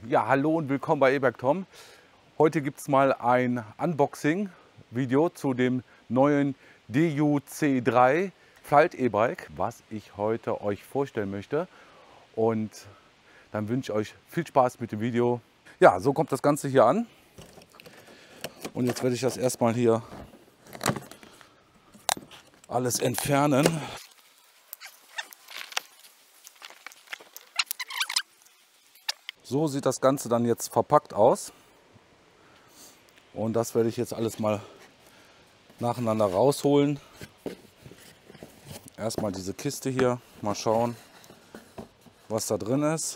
Ja, hallo und willkommen bei E-Bike Tom. Heute gibt es mal ein Unboxing-Video zu dem neuen DU-C3 Flight E-Bike, was ich heute euch vorstellen möchte. Und dann wünsche ich euch viel Spaß mit dem Video. Ja, so kommt das Ganze hier an. Und jetzt werde ich das erstmal hier alles entfernen. So sieht das Ganze dann jetzt verpackt aus. Und das werde ich jetzt alles mal nacheinander rausholen. Erstmal diese Kiste hier, mal schauen, was da drin ist.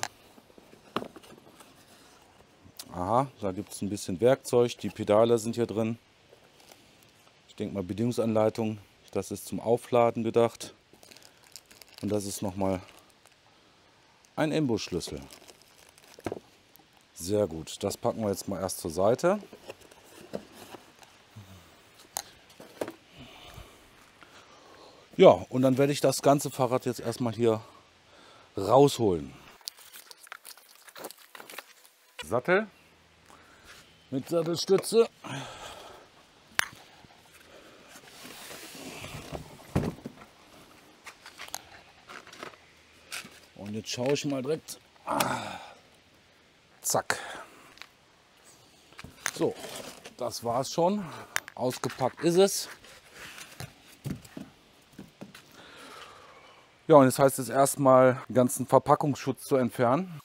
Aha, da gibt es ein bisschen Werkzeug, die Pedale sind hier drin. Ich denke mal Bedienungsanleitung, das ist zum Aufladen gedacht. Und das ist nochmal ein Imbusschlüssel. Sehr gut, das packen wir jetzt mal erst zur Seite. Ja, und dann werde ich das ganze Fahrrad jetzt erstmal hier rausholen. Sattel mit Sattelstütze. Und jetzt schaue ich mal direkt. Zack. So, das war's schon. Ausgepackt ist es. Ja, und jetzt heißt es erstmal, den ganzen Verpackungsschutz zu entfernen.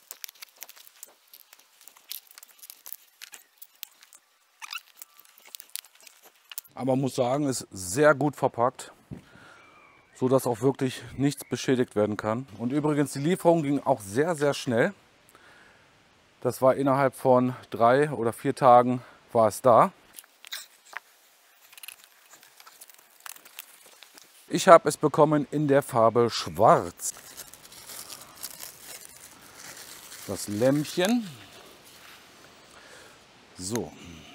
Aber man muss sagen, ist sehr gut verpackt, so dass auch wirklich nichts beschädigt werden kann. Und übrigens, die Lieferung ging auch sehr, sehr schnell. Das war innerhalb von 3 oder 4 Tagen war es da. Ich habe es bekommen in der Farbe Schwarz. Das Lämpchen. So.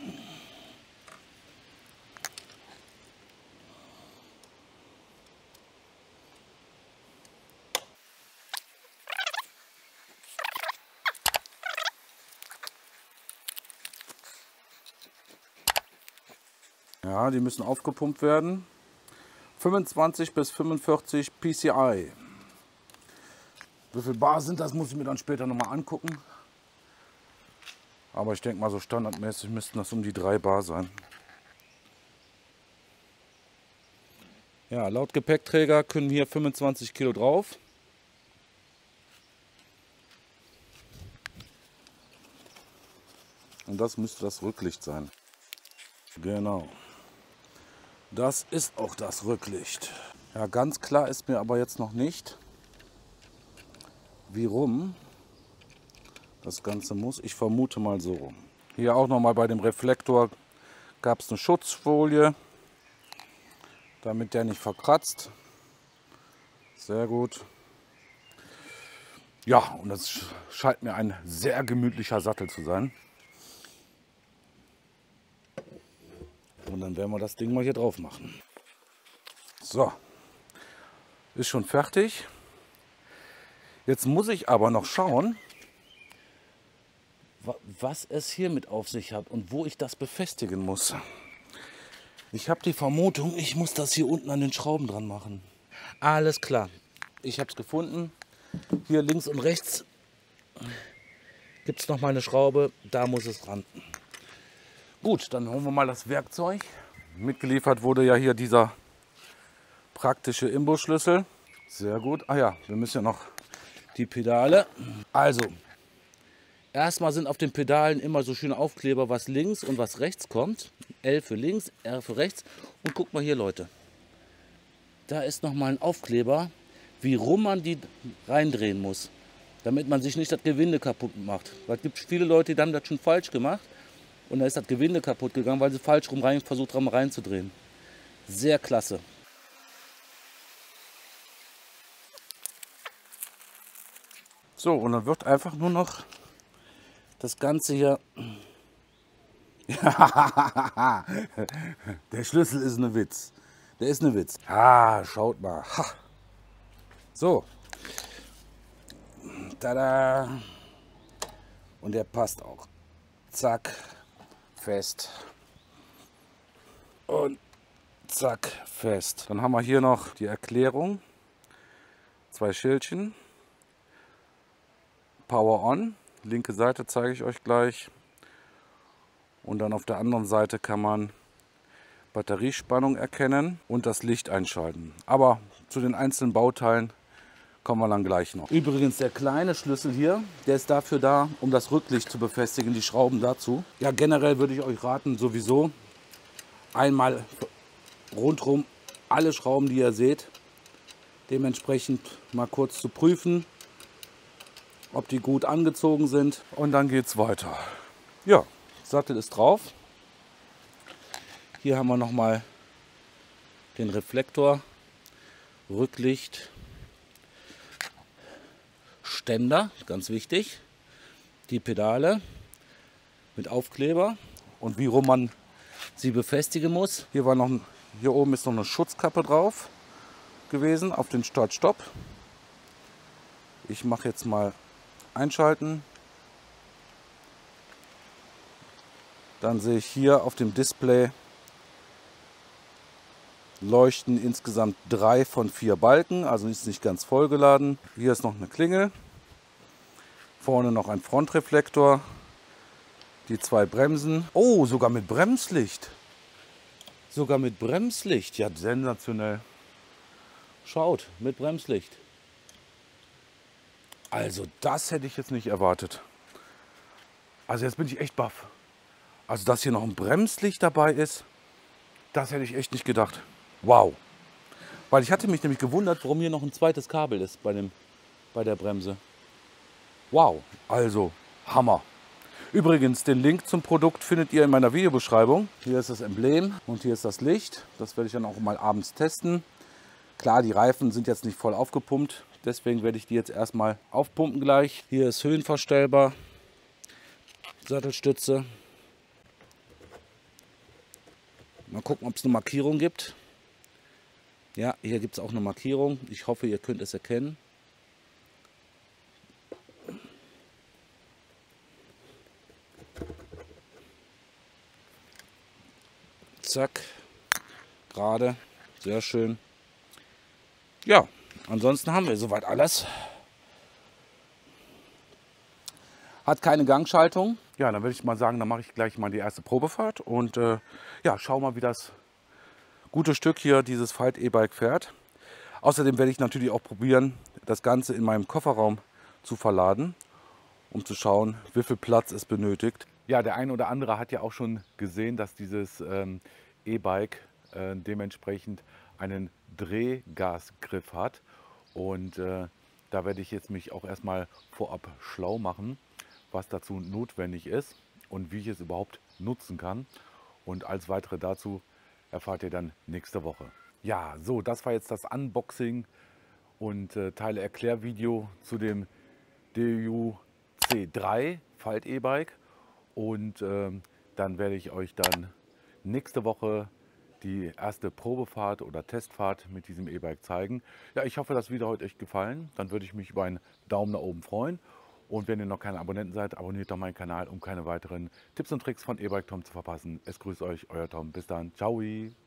Ja, die müssen aufgepumpt werden. 25 bis 45 PSI. Wie viel Bar sind das, muss ich mir dann später nochmal angucken. Aber ich denke mal, so standardmäßig müssten das um die 3 Bar sein. Ja, laut Gepäckträger können hier 25 Kilo drauf. Und das müsste das Rücklicht sein. Genau. Das ist auch das Rücklicht. Ja, ganz klar ist mir aber jetzt noch nicht, wie rum das Ganze muss. Ich vermute mal so rum. Hier auch nochmal bei dem Reflektor gab es eine Schutzfolie, damit der nicht verkratzt. Sehr gut. Ja, und das scheint mir ein sehr gemütlicher Sattel zu sein. Und dann werden wir das Ding mal hier drauf machen. So, ist schon fertig. Jetzt muss ich aber noch schauen, was es hier mit auf sich hat und wo ich das befestigen muss. Ich habe die Vermutung, ich muss das hier unten an den Schrauben dran machen. Alles klar, ich habe es gefunden. Hier links und rechts gibt es noch mal eine Schraube, da muss es ran. Gut, dann holen wir mal das Werkzeug. Mitgeliefert wurde ja hier dieser praktische Imbusschlüssel. Sehr gut. Ah ja, wir müssen ja noch die Pedale. Also, erstmal sind auf den Pedalen immer so schöne Aufkleber, was links und was rechts kommt. L für links, R für rechts. Und guckt mal hier, Leute. Da ist nochmal ein Aufkleber, wie rum man die reindrehen muss, damit man sich nicht das Gewinde kaputt macht. Weil es gibt viele Leute, die haben das schon falsch gemacht. Und da ist das Gewinde kaputt gegangen, weil sie falsch rum versucht haben reinzudrehen. Sehr klasse. So, und dann wird einfach nur noch das Ganze hier. Der Schlüssel ist ein Witz. Der ist ein Witz. Ah, schaut mal. Ha. So. Tada. Und der passt auch. Zack, fest. Und zack, fest. Dann haben wir hier noch die Erklärung. 2 Schildchen. Power on. Linke Seite zeige ich euch gleich. Und dann auf der anderen Seite kann man Batteriespannung erkennen und das Licht einschalten. Aber zu den einzelnen Bauteilen kommen wir dann gleich noch. Übrigens der kleine Schlüssel hier, der ist dafür da, um das Rücklicht zu befestigen, die Schrauben dazu. Ja, generell würde ich euch raten, sowieso einmal rundherum alle Schrauben, die ihr seht, dementsprechend mal kurz zu prüfen, ob die gut angezogen sind. Und dann geht es weiter. Ja, Sattel ist drauf. Hier haben wir nochmal den Reflektor, Rücklicht, Ständer, ganz wichtig, die Pedale mit Aufkleber und wie rum man sie befestigen muss. Hier oben ist noch eine Schutzkappe drauf gewesen auf den Start-Stopp. Ich mache jetzt mal einschalten. Dann sehe ich hier auf dem Display leuchten insgesamt 3 von 4 Balken, also ist nicht ganz voll geladen. Hier ist noch eine Klingel, vorne noch ein Frontreflektor, die 2 Bremsen. Oh, sogar mit Bremslicht. Sogar mit Bremslicht, ja sensationell. Schaut, mit Bremslicht. Also das hätte ich jetzt nicht erwartet. Also jetzt bin ich echt baff. Also dass hier noch ein Bremslicht dabei ist, das hätte ich echt nicht gedacht. Wow. Weil ich hatte mich nämlich gewundert, warum hier noch ein zweites Kabel ist bei der Bremse. Wow, also Hammer. Übrigens, den Link zum Produkt findet ihr in meiner Videobeschreibung. Hier ist das Emblem und hier ist das Licht. Das werde ich dann auch mal abends testen. Klar, die Reifen sind jetzt nicht voll aufgepumpt. Deswegen werde ich die jetzt erstmal aufpumpen gleich. Hier ist höhenverstellbar. Sattelstütze. Mal gucken, ob es eine Markierung gibt. Ja, hier gibt es auch eine Markierung. Ich hoffe, ihr könnt es erkennen. Zack. Gerade. Sehr schön. Ja, ansonsten haben wir soweit alles. Hat keine Gangschaltung. Ja, dann würde ich mal sagen, dann mache ich gleich mal die erste Probefahrt und ja, schau mal, wie das gute Stück hier dieses Falt E-Bike fährt. Außerdem werde ich natürlich auch probieren, das Ganze in meinem Kofferraum zu verladen, um zu schauen, wie viel Platz es benötigt. Ja, der ein oder andere hat ja auch schon gesehen, dass dieses E-Bike dementsprechend einen Drehgasgriff hat. Und da werde ich jetzt mich auch erstmal vorab schlau machen, was dazu notwendig ist und wie ich es überhaupt nutzen kann. Und alles weitere dazu erfahrt ihr dann nächste Woche. Ja, so, das war jetzt das Unboxing und Teile-Erklärvideo zu dem DU C3 Falt E-Bike. Und dann werde ich euch dann nächste Woche die erste Probefahrt oder Testfahrt mit diesem E-Bike zeigen. Ja, ich hoffe, das Video hat euch gefallen. Dann würde ich mich über einen Daumen nach oben freuen. Und wenn ihr noch keine Abonnenten seid, abonniert doch meinen Kanal, um keine weiteren Tipps und Tricks von E-Bike Tom zu verpassen. Es grüßt euch, euer Tom. Bis dann. Ciao.